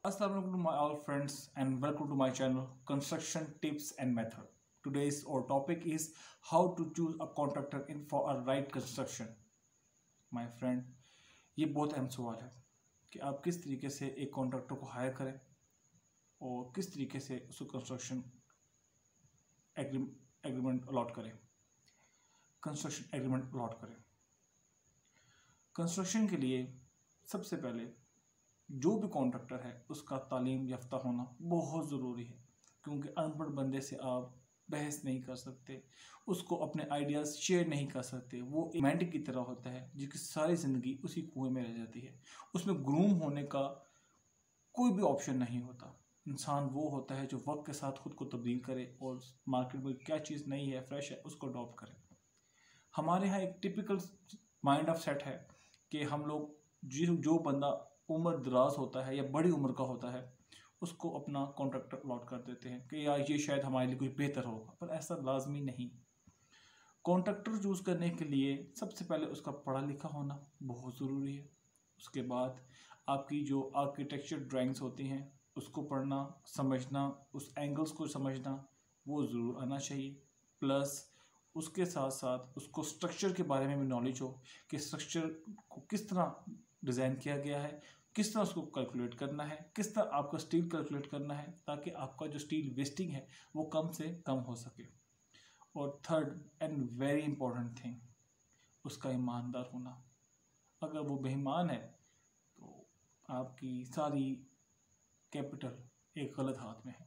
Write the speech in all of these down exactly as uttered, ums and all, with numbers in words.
Assalamu alaikum to my all friends and welcome to my channel Construction Tips and Method. Today's our topic is how to choose a contractor in for a right construction. My friend, ये बहुत अहम सवाल है कि आप किस तरीके से एक कॉन्ट्रैक्टर को हायर करें और किस तरीके से उसको कंस्ट्रक्शन एग्रीमेंट अलॉट करें कंस्ट्रक्शन एग्रीमेंट अलॉट करें कंस्ट्रक्शन के लिए सबसे पहले जो भी कॉन्ट्रैक्टर है उसका तालीम याफ्ता होना बहुत ज़रूरी है, क्योंकि अनपढ़ बंदे से आप बहस नहीं कर सकते, उसको अपने आइडियाज़ शेयर नहीं कर सकते। वो एक मेंढक की तरह होता है जिसकी सारी ज़िंदगी उसी कुएं में रह जाती है। उसमें ग्रूम होने का कोई भी ऑप्शन नहीं होता। इंसान वो होता है जो वक्त के साथ खुद को तब्दील करे और मार्केट में क्या चीज़ नई है, फ्रेश है, उसको अडॉप्ट करे। हमारे यहाँ एक टिपिकल माइंड ऑफ सेट है कि हम लोग जो जो बंदा उम्र दराज होता है या बड़ी उम्र का होता है उसको अपना कॉन्ट्रैक्टर अलॉट कर देते हैं कि यार ये शायद हमारे लिए कोई बेहतर होगा, पर ऐसा लाजमी नहीं। कॉन्ट्रैक्टर चूज़ करने के लिए सबसे पहले उसका पढ़ा लिखा होना बहुत ज़रूरी है। उसके बाद आपकी जो आर्किटेक्चर ड्राइंग्स होती हैं उसको पढ़ना, समझना, उस एंगल्स को समझना वो ज़रूर आना चाहिए। प्लस उसके साथ साथ उसको स्ट्रक्चर के बारे में भी नॉलेज हो कि स्ट्रक्चर को किस तरह डिज़ाइन किया गया है, किस तरह उसको कैलकुलेट करना है, किस तरह आपका स्टील कैलकुलेट करना है ताकि आपका जो स्टील वेस्टिंग है वो कम से कम हो सके। और third and very important thing, उसका ईमानदार होना। अगर वो बेईमान है तो आपकी सारी कैपिटल एक गलत हाथ में है।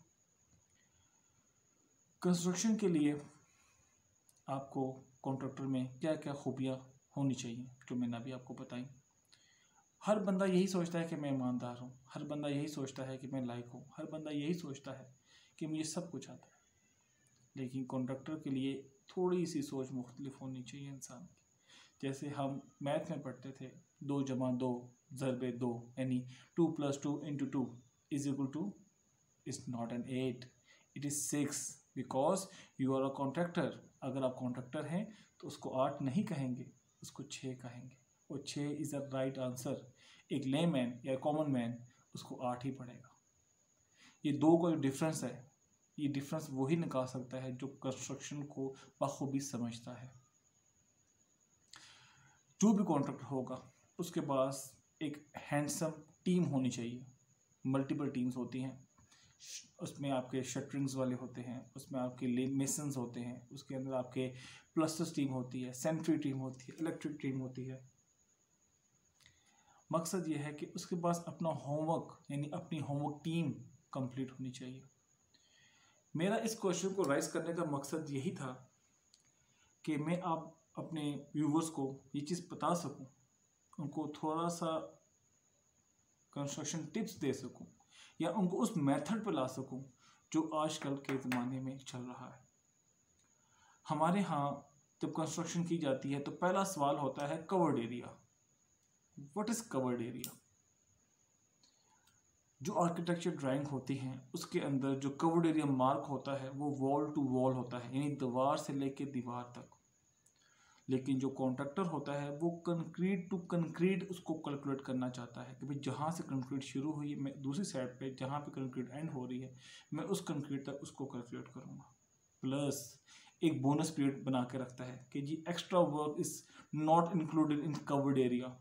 कंस्ट्रक्शन के लिए आपको कॉन्ट्रैक्टर में क्या क्या खूबियाँ होनी चाहिए जो मैंने अभी आपको बताई। हर बंदा यही सोचता है कि मैं ईमानदार हूँ, हर बंदा यही सोचता है कि मैं लायक हूँ, हर बंदा यही सोचता है कि मुझे सब कुछ आता है। लेकिन कॉन्ट्रैक्टर के लिए थोड़ी सी सोच मुख्तलिफ होनी चाहिए इंसान की। जैसे हम मैथ में पढ़ते थे, दो जमा दो ज़रबे दो यानी two plus two into two is equal to is not an eight, it is six, because you are a contractor. अगर आप कॉन्ट्रैक्टर हैं तो उसको आठ नहीं कहेंगे, उसको छः कहेंगे, और छः इज़ अ राइट आंसर। एक लेमैन या कॉमन मैन उसको आठ ही पढ़ेगा। ये दो का जो डिफरेंस है, ये डिफरेंस वही निकाल सकता है जो कंस्ट्रक्शन को बखूबी समझता है। जो भी कॉन्ट्रैक्टर होगा उसके पास एक हैंडसम टीम होनी चाहिए। मल्टीपल टीम्स होती हैं, उसमें आपके शटरिंग्स वाले होते हैं, उसमें आपके मेसन्स होते हैं, उसके अंदर आपके प्लस्टर्स टीम होती है, सेंट्री टीम होती है, इलेक्ट्रिक टीम होती है। मकसद ये है कि उसके पास अपना होमवर्क यानी अपनी होमवर्क टीम कंप्लीट होनी चाहिए। मेरा इस क्वेश्चन को राइज करने का मकसद यही था कि मैं आप अपने व्यूवर्स को ये चीज़ बता सकूं, उनको थोड़ा सा कंस्ट्रक्शन टिप्स दे सकूं या उनको उस मेथड पर ला सकूं जो आजकल के ज़माने में चल रहा है। हमारे यहाँ जब कंस्ट्रक्शन की जाती है तो पहला सवाल होता है covered area. What is covered area? जो आर्किटेक्चर ड्राइंग होती हैं उसके अंदर जो कवर्ड एरिया मार्क होता है वो वॉल टू वॉल होता है, यानी दीवार से लेके दीवार तक। लेकिन जो कॉन्ट्रैक्टर होता है वो कंक्रीट टू कंक्रीट उसको कैलकुलेट करना चाहता है कि भाई जहाँ से कंक्रीट शुरू हुई मैं दूसरी साइड पे जहाँ पे कंक्रीट एंड हो रही है मैं उस कंक्रीट तक उसको कैलकुलेट करूँगा। प्लस एक बोनस पीरियड बना के रखता है कि जी extra work is not included in covered area.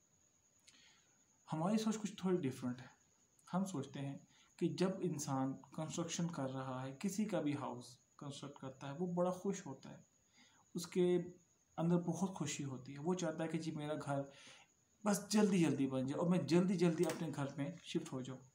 हमारी सोच कुछ थोड़ी डिफरेंट है। हम सोचते हैं कि जब इंसान कंस्ट्रक्शन कर रहा है, किसी का भी हाउस कंस्ट्रक्ट करता है, वो बड़ा खुश होता है, उसके अंदर बहुत खुशी होती है। वो चाहता है कि जी मेरा घर बस जल्दी जल्दी बन जाए और मैं जल्दी जल्दी अपने घर में शिफ्ट हो जाऊँ।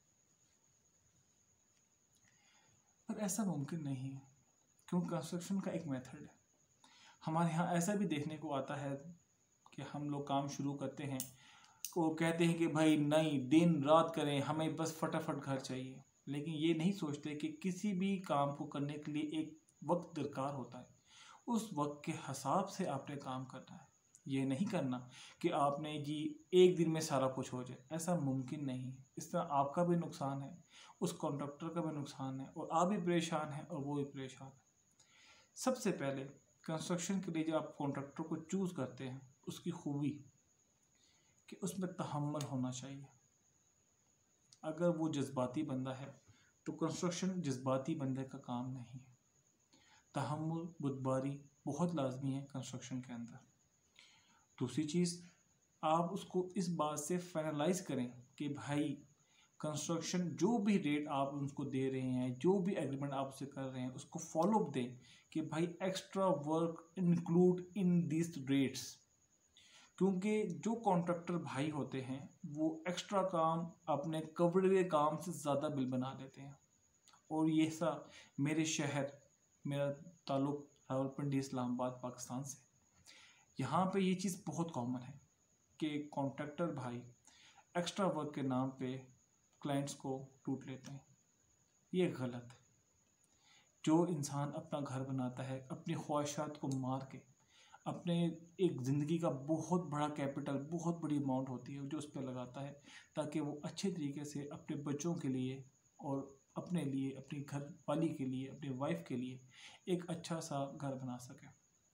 पर ऐसा मुमकिन नहीं है, क्योंकि कंस्ट्रक्शन का एक मेथड है। हमारे यहाँ ऐसा भी देखने को आता है कि हम लोग काम शुरू करते हैं, वो कहते हैं कि भाई नहीं दिन रात करें, हमें बस फटाफट घर चाहिए। लेकिन ये नहीं सोचते कि किसी भी काम को करने के लिए एक वक्त दरकार होता है, उस वक्त के हिसाब से आपने काम करना है। ये नहीं करना कि आपने जी एक दिन में सारा कुछ हो जाए, ऐसा मुमकिन नहीं है। इस तरह आपका भी नुकसान है, उस कॉन्ट्रैक्टर का भी नुकसान है, और आप भी परेशान हैं और वो भी परेशान है। सबसे पहले कंस्ट्रक्शन के लिए जब आप कॉन्ट्रैक्टर को चूज़ करते हैं उसकी खूबी कि उसमें तहम्मुल होना चाहिए। अगर वो जज्बाती बंदा है तो कंस्ट्रक्शन जज्बाती बंदे का काम नहीं है। तहम्मुल, बुद्धिमानी बहुत लाजमी है कंस्ट्रक्शन के अंदर। दूसरी चीज़, आप उसको इस बात से फाइनलाइज करें कि भाई कंस्ट्रक्शन जो भी रेट आप उनको दे रहे हैं, जो भी एग्रीमेंट आप उससे कर रहे हैं, उसको फॉलो अप दें कि भाई extra work include in this rates. क्योंकि जो कॉन्ट्रैक्टर भाई होते हैं वो एक्स्ट्रा काम अपने कवर्ड के काम से ज़्यादा बिल बना लेते हैं। और ये सा मेरे शहर, मेरा ताल्लुक़ रावलपिंडी इस्लामाबाद पाकिस्तान से, यहाँ पे ये चीज़ बहुत कॉमन है कि कॉन्ट्रैक्टर भाई एक्स्ट्रा वर्क के नाम पे क्लाइंट्स को टूट लेते हैं। ये गलत है। जो इंसान अपना घर बनाता है अपनी ख्वाहिशात को मार के, अपने एक ज़िंदगी का बहुत बड़ा कैपिटल, बहुत बड़ी अमाउंट होती है जो उस पर लगाता है ताकि वो अच्छे तरीके से अपने बच्चों के लिए और अपने लिए, अपनी घर वाली के लिए, अपनी वाइफ के लिए एक अच्छा सा घर बना सके।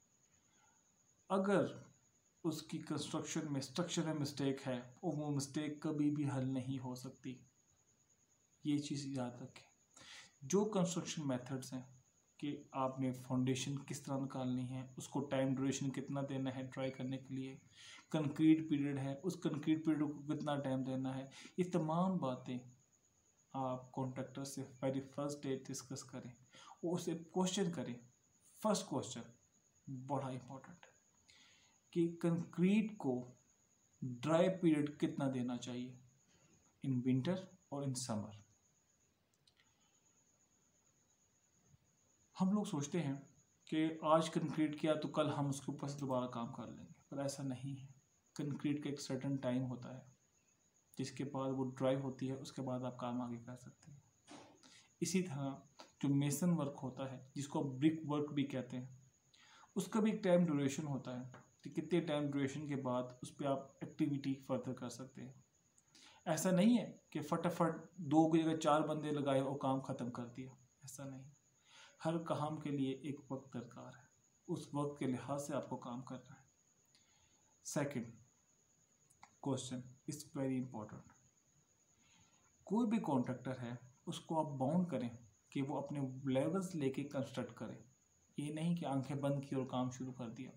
अगर उसकी कंस्ट्रक्शन में स्ट्रक्चर में मिस्टेक है और वो मिस्टेक कभी भी हल नहीं हो सकती, ये चीज़ याद रखें। जो कंस्ट्रक्शन मेथड्स हैं कि आपने फाउंडेशन किस तरह निकालनी है, उसको टाइम ड्यूरेशन कितना देना है ट्राई करने के लिए, कंक्रीट पीरियड है उस कंक्रीट पीरियड को कितना टाइम देना है, ये तमाम बातें आप कॉन्ट्रैक्टर से वेरी फर्स्ट डे डिस्कस करें और उसे क्वेश्चन करें। फर्स्ट क्वेश्चन बड़ा इंपॉर्टेंट है कि कंक्रीट को ड्राई पीरियड कितना देना चाहिए इन विंटर और इन समर। हम लोग सोचते हैं कि आज कंक्रीट किया तो कल हम उसके ऊपर से दोबारा काम कर लेंगे, पर ऐसा नहीं है। कंक्रीट का एक सर्टेन टाइम होता है जिसके बाद वो ड्राई होती है, उसके बाद आप काम आगे कर सकते हैं। इसी तरह जो मेसन वर्क होता है जिसको ब्रिक वर्क भी कहते हैं, उसका भी एक टाइम ड्यूरेशन होता है कि कितने टाइम ड्यूरेशन के बाद उस पर आप एक्टिविटी फर्दर कर सकते हैं। ऐसा नहीं है कि फटाफट दो की जगह चार बंदे लगाए और काम ख़त्म कर दिया, ऐसा नहीं। हर काम के लिए एक वक्त दरकार है, उस वक्त के लिहाज से आपको काम करना है। Second question is very important. कोई भी कॉन्ट्रैक्टर है उसको आप बाउंड करें कि वो अपने लेवल्स लेके कंस्ट्रक्ट करे। ये नहीं कि आंखें बंद की और काम शुरू कर दिया।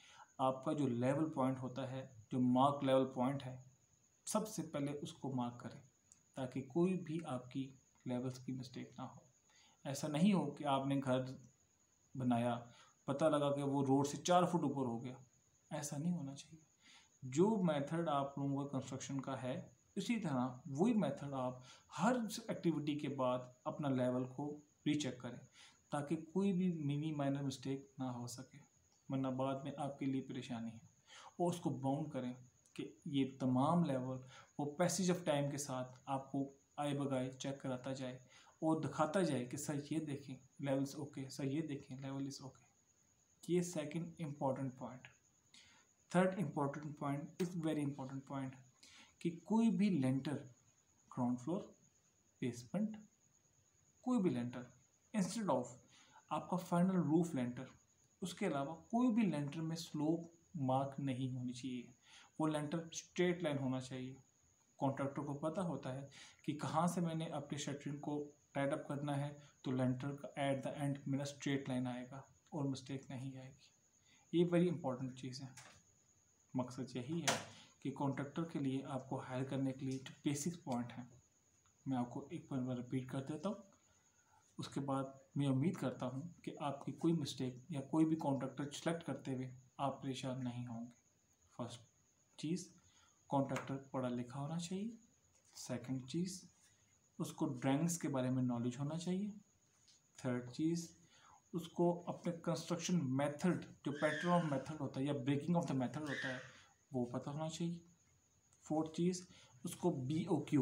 आपका जो लेवल पॉइंट होता है, जो मार्क लेवल पॉइंट है, सबसे पहले उसको मार्क करें ताकि कोई भी आपकी लेवल्स की मिस्टेक ना हो। ऐसा नहीं हो कि आपने घर बनाया, पता लगा कि वो रोड से चार फुट ऊपर हो गया, ऐसा नहीं होना चाहिए। जो मेथड आप लोगों का कंस्ट्रक्शन का है, इसी तरह वही मेथड आप हर एक्टिविटी के बाद अपना लेवल को रीचेक करें ताकि कोई भी मिनी माइनर मिस्टेक ना हो सके, वरना बाद में आपके लिए परेशानी है। और उसको बाउंड करें कि ये तमाम लेवल वो पैसेज ऑफ टाइम के साथ आपको आए बगाए चेक कराता जाए और दिखाता जाए कि सर ये देखें लेवल्स ओके, सर ये देखें लेवल इज़ ओके। ये second important point. Third important point is very important point कि कोई भी लेंटर, ग्राउंड फ्लोर, बेसमेंट, कोई भी लेंटर इंस्टेड ऑफ आपका फाइनल रूफ लेंटर, उसके अलावा कोई भी लेंटर में स्लोप मार्क नहीं होनी चाहिए। वो लेंटर स्ट्रेट लाइन होना चाहिए। कॉन्ट्रैक्टर को पता होता है कि कहाँ से मैंने अपने शटरिंग को टाइट अप करना है, तो लेंटर का एट द एंड मेरा स्ट्रेट लाइन आएगा और मिस्टेक नहीं आएगी। ये वेरी इंपॉर्टेंट चीज़ है। मकसद यही है कि कॉन्ट्रैक्टर के लिए आपको हायर करने के लिए जो बेसिक पॉइंट हैं, मैं आपको एक बार रिपीट कर देता हूँ। उसके बाद मैं उम्मीद करता हूँ कि आपकी कोई मिस्टेक या कोई भी कॉन्ट्रैक्टर सेलेक्ट करते हुए आप परेशान नहीं होंगे। फर्स्ट चीज़, कॉन्ट्रैक्टर पढ़ा लिखा होना चाहिए। सेकंड चीज़, उसको ड्राइंग्स के बारे में नॉलेज होना चाहिए। थर्ड चीज़, उसको अपने कंस्ट्रक्शन मेथड, जो पैटर्न ऑफ मेथड होता है या ब्रेकिंग ऑफ द मेथड होता है, वो पता होना चाहिए। फोर्थ चीज़, उसको बी ओ क्यू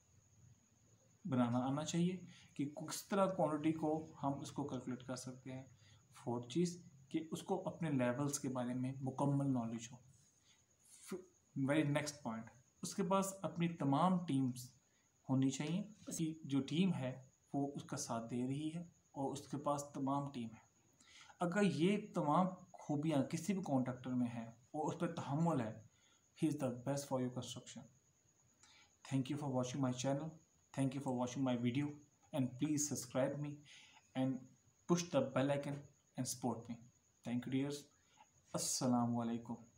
बनाना आना चाहिए कि किस तरह क्वांटिटी को हम उसको कैलकुलेट कर सकते हैं। फोर्थ चीज़ कि उसको अपने लेवल्स के बारे में मुकम्मल नॉलेज हो। वेरी नेक्स्ट पॉइंट, उसके पास अपनी तमाम टीम्स होनी चाहिए कि जो टीम है वो उसका साथ दे रही है और उसके पास तमाम टीम है। अगर ये तमाम खूबियाँ किसी भी कॉन्ट्रैक्टर में है और उस पर तहम्मुल है, he is the best for your construction. Thank you for watching my channel. Thank you for watching my video, and please subscribe me and push the bell icon and support me. Thank you dears. Assalamu alaikum.